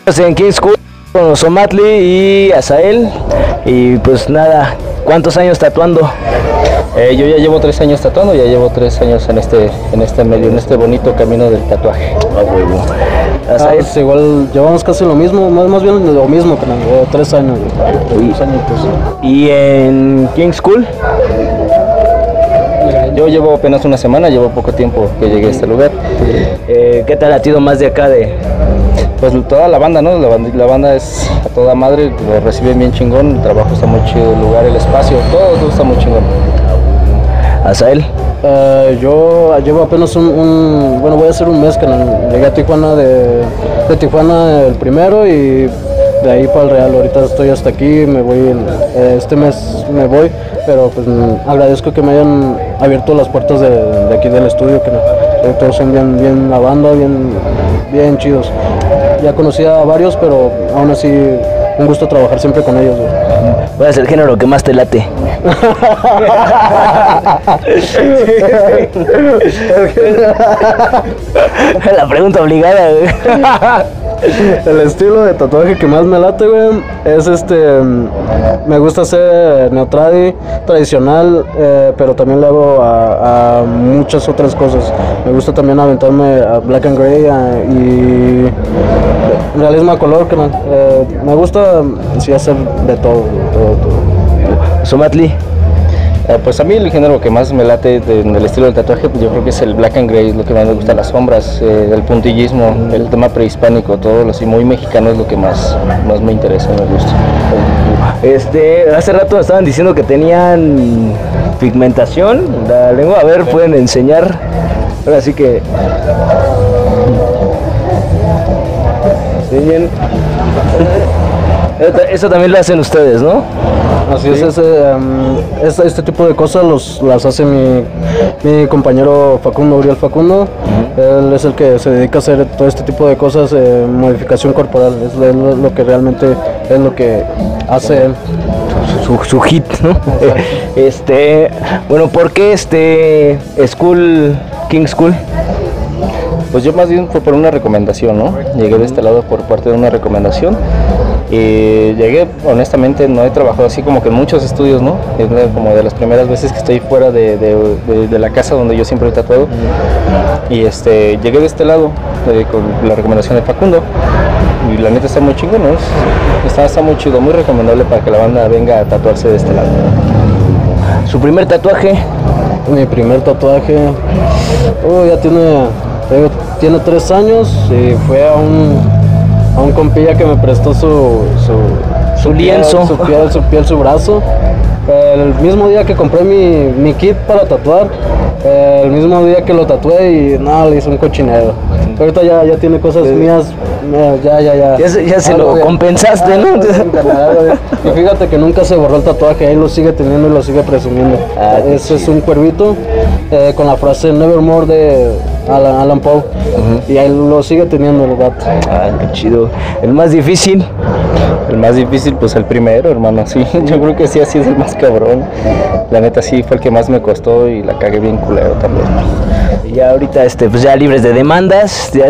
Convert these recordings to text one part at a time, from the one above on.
En King School con Ozomatli y Azael. Y pues nada, ¿cuántos años tatuando? Yo ya llevo 3 años tatuando, ya llevo 3 años en este medio, en este bonito camino del tatuaje. Azael, pues igual llevamos casi lo mismo, más bien lo mismo, 3 años. 3 años pues. ¿Y en King School? Yo llevo apenas una semana, llevo poco tiempo que llegué a este lugar. ¿Qué tal ha sido más de acá de...? Pues toda la banda, ¿no? La banda es a toda madre, lo reciben bien chingón, el trabajo está muy chido, el lugar, el espacio, todo está muy chingón. ¿Azael? Yo llevo apenas bueno, voy a hacer un mes que llegué a Tijuana, de Tijuana el primero y de ahí para el Real. Ahorita estoy hasta aquí, me voy, este mes me voy, pero pues agradezco que me hayan abierto las puertas de aquí del estudio, que todos son bien la banda, bien chidos. Ya conocía a varios, pero aún así un gusto trabajar siempre con ellos. ¿Cuál es el género que más te late? La pregunta obligada, güey. El estilo de tatuaje que más me late, güey, es me gusta hacer neotradi, tradicional, pero también le hago a muchas otras cosas. Me gusta también aventarme a black and gray y realismo a color, me gusta sí hacer de todo. Ozomatli. Pues a mí el género que más me late en el estilo del tatuaje, pues yo creo que es el black and gray, es lo que más me gusta, las sombras, el puntillismo, el tema prehispánico, todo lo así muy mexicano es lo que más me interesa, me gusta. Hace rato me estaban diciendo que tenían pigmentación en la lengua, a ver, pueden enseñar, ahora sí que... Enseñen. Eso también lo hacen ustedes, ¿no? Así es, este tipo de cosas las hace mi compañero Facundo, Uriel Facundo. Él es el que se dedica a hacer todo este tipo de cosas, modificación corporal, es lo que realmente es lo que hace él. Su hit, ¿no? Bueno, ¿por qué King School? Pues yo más bien fue por una recomendación, ¿no? Llegué de este lado por parte de una recomendación. Y llegué, honestamente, no he trabajado así como que en muchos estudios, ¿no? Es como de las primeras veces que estoy fuera de la casa donde yo siempre he tatuado. Y llegué de este lado con la recomendación de Facundo. Y la neta está muy chingón, ¿no? Está muy chido, muy recomendable para que la banda venga a tatuarse de este lado. ¿Su primer tatuaje? Mi primer tatuaje, ya tiene 3 años y fue a un compilla que me prestó su lienzo, su piel, su brazo. El mismo día que compré mi kit para tatuar, el mismo día que lo tatué y le hice un cochinero. Ahorita ya tiene cosas mías, ya se lo compensaste, ¿no? Y fíjate que nunca se borró el tatuaje, ahí lo sigue teniendo y lo sigue presumiendo. Ese es un cuervito con la frase Nevermore de Alan Poe. Y ahí lo sigue teniendo el gato. Qué chido. ¿El más difícil? El más difícil, pues el primero, hermano, sí. Yo creo que sí, así es el más cabrón. La neta sí fue el que más me costó y la cagué bien culero también. Y ya ahorita, pues ya libres de demandas, de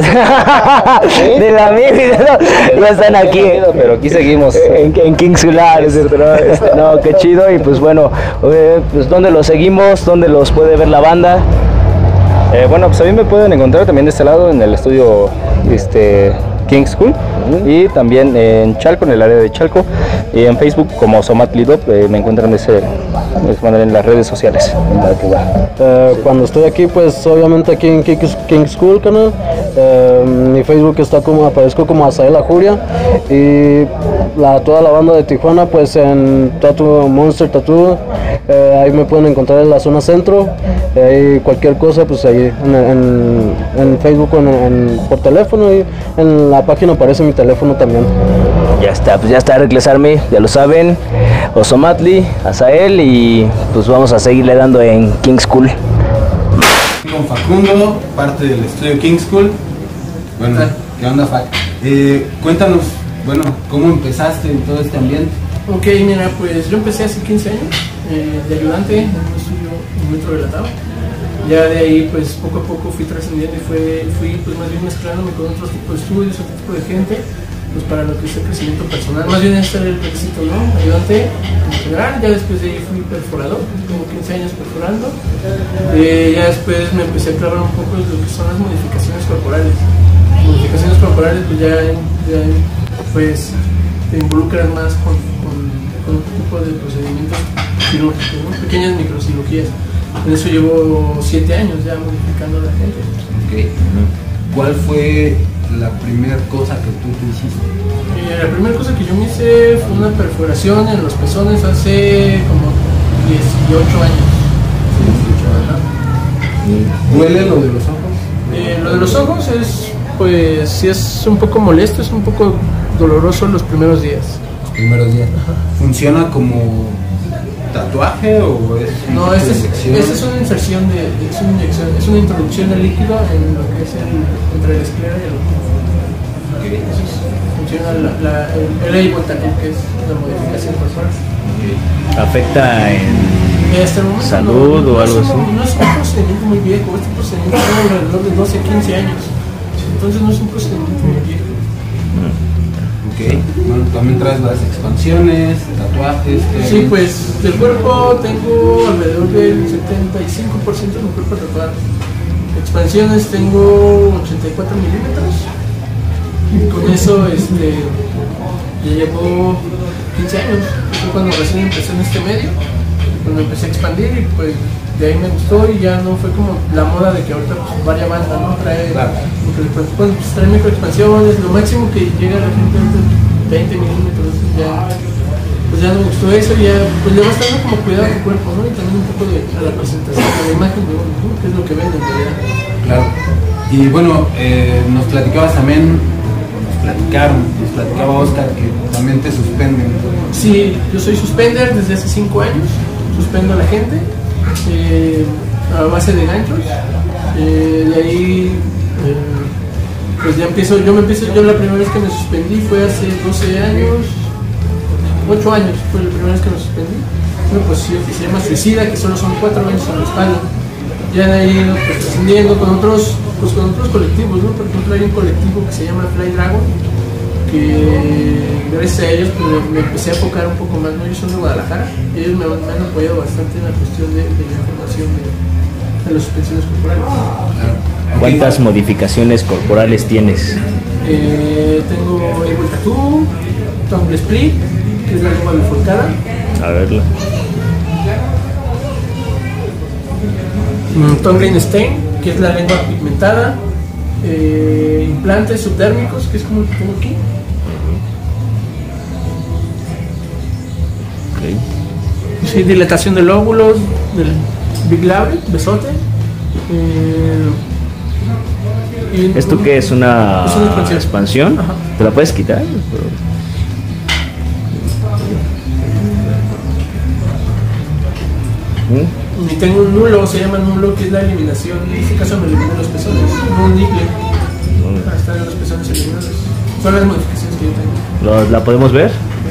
la mía, ya están aquí. Pero aquí seguimos. En King School, no, qué chido. Y pues bueno, pues ¿dónde los seguimos? ¿Dónde los puede ver la banda? Bueno, pues a mí me pueden encontrar también de este lado en el estudio King School y también en Chalco, en el área de Chalco, y en Facebook como Ozomatli Dop, me encuentran en las redes sociales. Cuando estoy aquí, pues obviamente aquí en King School, canal, mi Facebook aparezco como Azael Ajuria, y toda la banda de Tijuana pues en Monster Tattoo, ahí me pueden encontrar en la zona centro, y cualquier cosa pues ahí en Facebook o por teléfono, y en la página aparece mi teléfono también. Ya está, pues ya está Reckless Army, ya lo saben, Ozomatli, Azael, y pues vamos a seguirle dando en King School. Con Facundo, parte del estudio King School. Bueno, ¿qué onda, Fac? Cuéntanos, bueno, ¿cómo empezaste en todo este ambiente? Ok, mira, pues yo empecé hace 15 años de ayudante en un estudio en Metro Relatado. Ya de ahí, pues poco a poco fui trascendiendo y fui pues más bien mezclándome con otros tipos de estudios, otro tipo de gente. Pues para lo que es el crecimiento personal. Más bien este era el requisito, ¿no? Ayudante en general, ya después de ahí fui perforador, como 15 años perforando. Ya después me empecé a clavar un poco en lo que son las modificaciones corporales. Modificaciones corporales pues ya pues te involucras más con un tipo de procedimientos quirúrgicos, ¿no? Pequeñas microcirugías. En eso llevo 7 años ya modificando a la gente. Okay. ¿Cuál fue la primera cosa que tú te hiciste? La primera cosa que yo me hice fue una perforación en los pezones hace como 18 años. ¿Duele lo de los ojos? Lo de los ojos es, pues, sí es un poco molesto, es un poco doloroso los primeros días. Los primeros días. ¿Funciona como tatuaje o es No, una esta inyección? es una inserción es una inyección, es una introducción de líquido en lo que es entre la esclera y el ojo. Funciona el Eibotacol, que es la modificación corporal. ¿Afecta en Hasta el momento salud o algo así? No es un procedimiento muy viejo, este procedimiento tiene alrededor de 12, 15 años. Entonces no es un procedimiento muy viejo. Okay. Bueno, también traes las expansiones, tatuajes. Sí, pues del cuerpo tengo alrededor del 75% de mi cuerpo tatuado. Expansiones tengo 84 milímetros. Y con eso ya llevo 15 años. Fue cuando recién empecé en este medio. Cuando empecé a expandir y pues de ahí me gustó y ya no fue como la moda de que ahorita pues, varias bandas, ¿no? Trae, Claro. pues, trae microexpansiones, lo máximo que llega a la gente es 20 milímetros, pues ya no me gustó eso, ya pues le vas dando como cuidado a tu cuerpo, ¿no? Y también un poco a la presentación, a la imagen de uno, ¿no? Que es lo que vende en realidad. Claro. Y bueno, nos platicabas también, nos platicaba Oscar que también te suspenden. Sí, yo soy suspender desde hace 5 años, suspendo a la gente a base de ganchos. De ahí pues ya yo la primera vez que me suspendí fue hace 12 años, 8 años fue la primera vez que me suspendí. Una posición que se llama suicida, que solo son 4 ganchos en la espalda. Ya de ahí pues, ascendiendo con otros colectivos, ¿no? Por ejemplo hay un colectivo que se llama Fly Dragon, que gracias a ellos pues, me empecé a enfocar un poco más, ¿no? Ellos son de Guadalajara y ellos me han apoyado bastante en la cuestión de la información de las suspensiones corporales. ¿Cuántas modificaciones corporales tienes? Tengo Evil Tattoo, Tongue Split, que es la lengua bifurcada. A verla. Tongue Stain, que es la lengua pigmentada. Implantes subdérmicos, que es como el que tengo aquí. Okay. Sí, dilatación del óvulo, del Big Label, besote. ¿Esto qué es? ¿Una Es una expansión? Ajá. ¿Te la puedes quitar? Y tengo un nulo, se llama nulo, que es la eliminación. En este caso me eliminé los pezones, no un niple. Están los pezones eliminados. Son las modificaciones que yo tengo. ¿La podemos ver?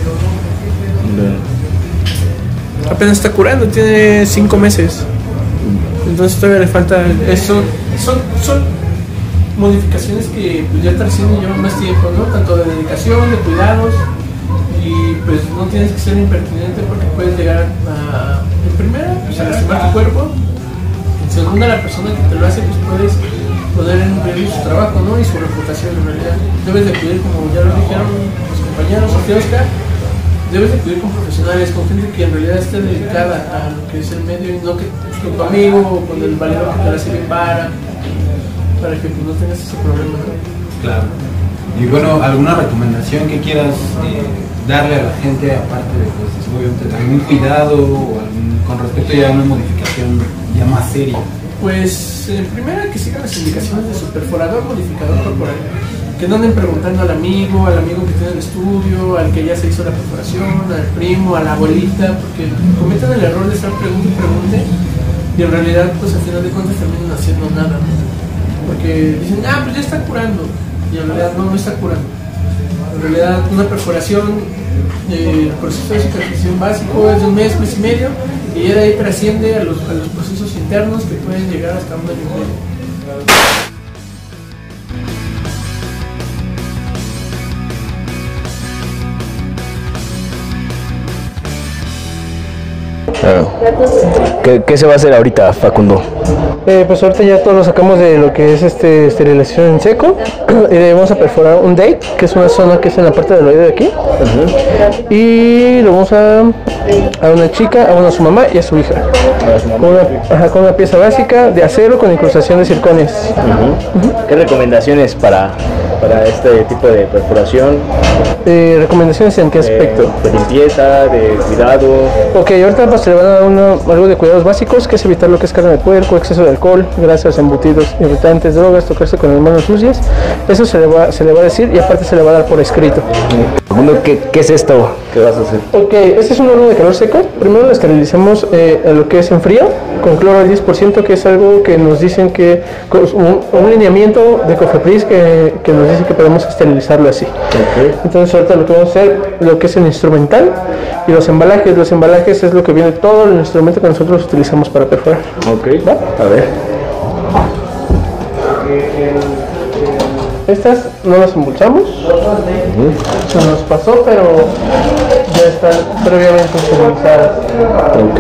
Apenas está curando, tiene 5 meses. Entonces todavía le falta. Son modificaciones que pues, ya trascienden, llevan más tiempo, ¿no? Tanto de dedicación, de cuidados. Y pues no tienes que ser impertinente porque puedes llegar a, en primera, pues, a lastimar tu cuerpo. En segunda, la persona que te lo hace, pues puedes poner en riesgo su trabajo, ¿no? Y su reputación en realidad. Debes de acudir, como ya lo dijeron los compañeros, Sofía, Oscar, debes de acudir con profesionales, con gente que en realidad esté dedicada a lo que es el medio y no que con tu amigo o con el valedor que te lo hace bien para que pues, no tengas ese problema, ¿no? Claro. Y bueno, ¿alguna recomendación que quieras darle a la gente, aparte de pues, obviamente, algún cuidado o con respecto ya a una modificación ya más seria? Pues primero que sigan las indicaciones de su perforador modificador corporal, que no anden preguntando al amigo que tiene el estudio, al que ya se hizo la perforación, al primo, a la abuelita, porque cometen el error de estar pregunte y en realidad pues al final de cuentas terminan haciendo nada, ¿no? Porque dicen, pues ya está curando, y en realidad no está curando. En realidad una perforación, el proceso de cicatrización básico es de un mes y medio, y ya de ahí trasciende a los procesos internos que pueden llegar hasta 1 año y medio. ¿Qué se va a hacer ahorita, Facundo? Pues ahorita ya todo lo sacamos de lo que es esterilización en seco. Vamos a perforar un date, que es una zona que es en la parte del oído de aquí. Y lo vamos a una chica, a su mamá y a su hija. Con una pieza básica de acero con incrustación de circones. ¿Qué recomendaciones para este tipo de perforación? ¿Recomendaciones en qué aspecto? De limpieza, de cuidado. Ok, ahorita pues se le van a dar algo de cuidados básicos, que es evitar lo que es carne de puerco, exceso de alcohol, grasas, embutidos, irritantes, drogas, tocarse con las manos sucias. Eso se le va a decir y aparte se le va a dar por escrito. Segundo, ¿qué es esto? ¿Qué vas a hacer? Ok, este es un horno de calor seco. Primero lo esterilizamos a lo que es en frío, con cloro al 10%, que es algo que nos dicen que, un lineamiento de Cofepris que nos dice que podemos esterilizarlo así. Entonces ahorita lo que vamos a hacer, lo que es el instrumental y los embalajes es lo que viene todo el instrumento que nosotros utilizamos para perforar. Ok, ¿va? A ver. Estas no las embolsamos, se nos pasó, pero ya están previamente esterilizadas. Ok.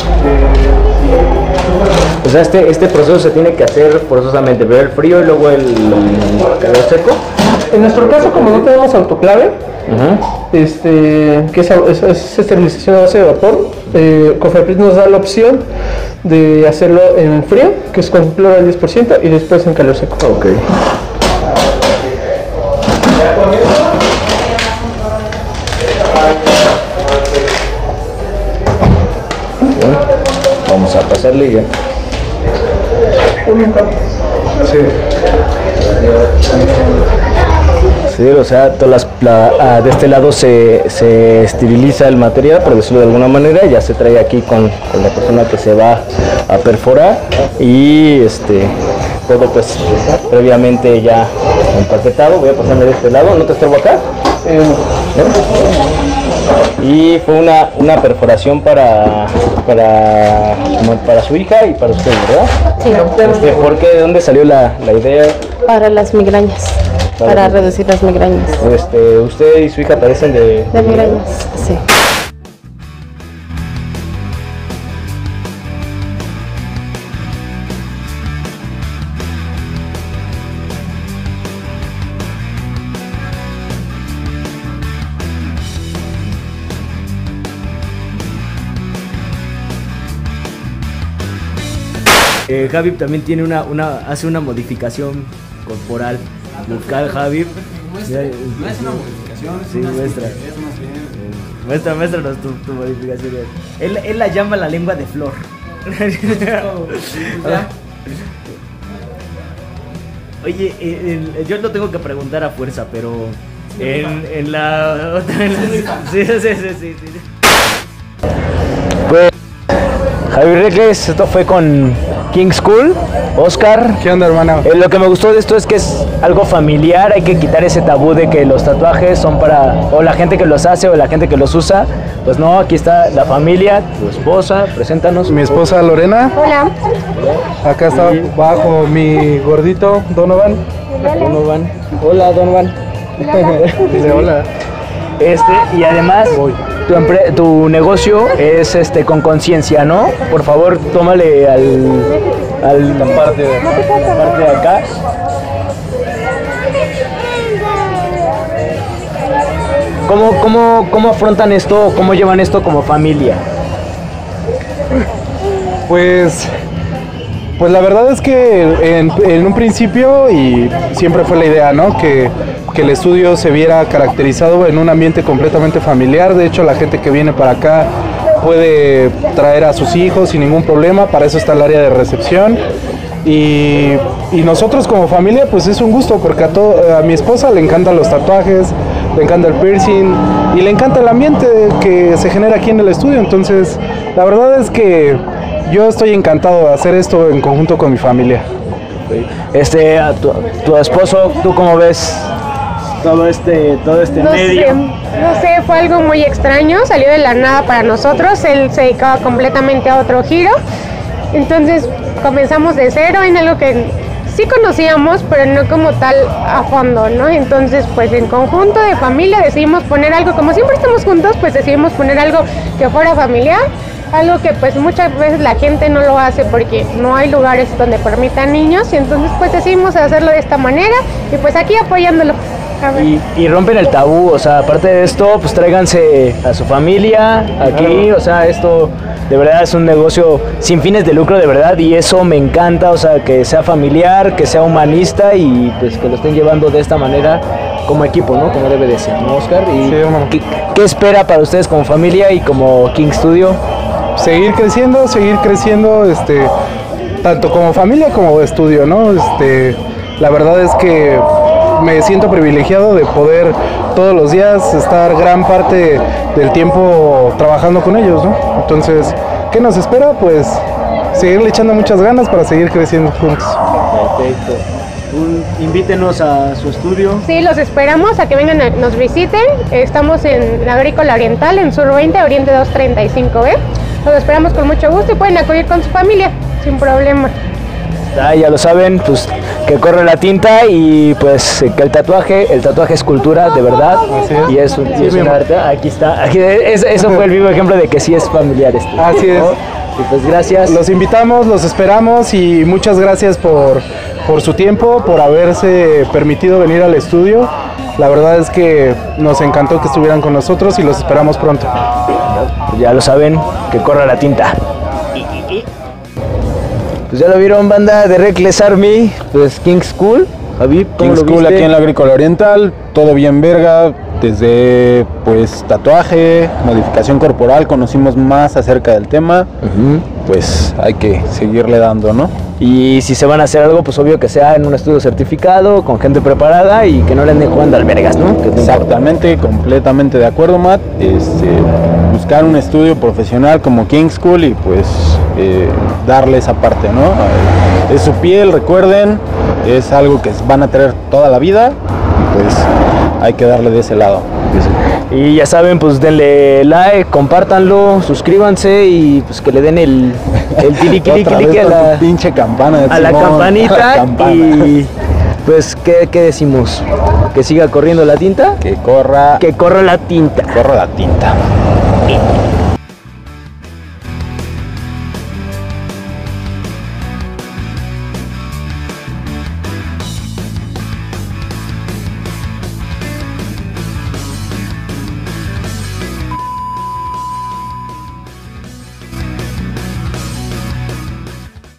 O sea, este proceso se tiene que hacer forzosamente, ver el frío y luego el calor seco. En nuestro caso, como no tenemos autoclave, que es esterilización a base de vapor, Cofepris nos da la opción de hacerlo en frío, que es con cloro al 10%, y después en calor seco. Ok. Bueno, vamos a pasarle ya. Sí, o sea, de este lado se esteriliza el material, por decirlo de alguna manera, ya se trae aquí con la persona que se va a perforar y todo pues previamente ya empaquetado. Voy a pasarme de este lado, ¿no te estorbo acá? Y fue una perforación para su hija y para usted, ¿verdad? Sí. ¿Por qué? ¿De dónde salió la idea? Para las migrañas, para reducir las migrañas. ¿Usted y su hija padecen de migrañas? Sí. Javi también tiene hace una modificación corporal. Buscar Javi. No es una modificación, es una muestra. Es más bien. Muéstranos tu modificación. Él la llama la lengua de flor. Oye, yo no tengo que preguntar a fuerza, pero en la otra... Sí. Pues, Javi Regles, esto fue con King School. Oscar, ¿qué onda, hermano? Lo que me gustó de esto es que es algo familiar. Hay que quitar ese tabú de que los tatuajes son para o la gente que los hace o la gente que los usa. Pues no, aquí está la familia, tu esposa, preséntanos. Mi esposa Lorena. Hola. Acá está bajo mi gordito Donovan. Hola, Donovan. Dice hola. Y además tu negocio es con conciencia, ¿no? Por favor, tómale la parte de acá. ¿Cómo afrontan esto? ¿Cómo llevan esto como familia? Pues la verdad es que en un principio, y siempre fue la idea, ¿no? Que el estudio se viera caracterizado en un ambiente completamente familiar. De hecho, la gente que viene para acá puede traer a sus hijos sin ningún problema. Para eso está el área de recepción. Y nosotros como familia, pues es un gusto, porque a mi esposa le encantan los tatuajes, le encanta el piercing y le encanta el ambiente que se genera aquí en el estudio. Entonces, la verdad es que yo estoy encantado de hacer esto en conjunto con mi familia. A tu esposo, ¿tú cómo ves todo este medio? No sé, fue algo muy extraño, salió de la nada para nosotros. Él se dedicaba completamente a otro giro. Entonces comenzamos de cero en algo que sí conocíamos, pero no como tal a fondo, ¿no? Entonces, pues en conjunto de familia decidimos poner algo, como siempre estamos juntos, pues decidimos poner algo que fuera familiar. algo que pues muchas veces la gente no lo hace porque no hay lugares donde permitan niños, y entonces pues decidimos hacerlo de esta manera y pues aquí apoyándolo. Y rompen el tabú, o sea, aparte de esto, pues tráiganse a su familia aquí, o sea, esto de verdad es un negocio sin fines de lucro, de verdad, y eso me encanta, o sea, que sea familiar, que sea humanista y pues que lo estén llevando de esta manera como equipo, ¿no? Como debe de ser, ¿no, Oscar? Y Sí, ¿qué espera para ustedes como familia y como King Studio? seguir creciendo, tanto como familia como estudio, ¿no? La verdad es que me siento privilegiado de poder todos los días estar gran parte del tiempo trabajando con ellos, ¿no? Entonces, ¿qué nos espera? Pues seguirle echando muchas ganas para seguir creciendo juntos. Perfecto. Invítenos a su estudio. Sí, los esperamos a que vengan, nos visiten. Estamos en la Agrícola Oriental, en Sur 20, Oriente 235B. Los esperamos con mucho gusto y pueden acudir con su familia, sin problema. Ya lo saben, pues que corre la tinta y pues que el tatuaje es cultura, de verdad. Así es. Y es un arte. Aquí está. Eso fue el vivo ejemplo de que sí es familiar esto. Así es. Y pues gracias. Los invitamos, los esperamos y muchas gracias por su tiempo, por haberse permitido venir al estudio. La verdad es que nos encantó que estuvieran con nosotros y los esperamos pronto. Ya lo saben, que corra la tinta. Pues ya lo vieron, banda de Reckless Army, pues King School. Javi, ¿cómo King lo School viste? aquí en la Agrícola Oriental, todo bien verga, desde pues tatuaje, modificación corporal, conocimos más acerca del tema, pues hay que seguirle dando, ¿no? Y si se van a hacer algo, pues obvio que sea en un estudio certificado, con gente preparada y que no le anden jugando albergas, ¿no? Que Exactamente, completamente de acuerdo, Matt. Buscar un estudio profesional como King School y pues darle esa parte, ¿no? Es su piel, recuerden, es algo que van a tener toda la vida y pues hay que darle de ese lado. Y ya saben, pues denle like, compártanlo, suscríbanse y pues que le den el clic a la pinche campana a la Simón, campanita a la campana. Y pues ¿qué decimos? ¿Que siga corriendo la tinta? Que corra Que corra la tinta. la tinta.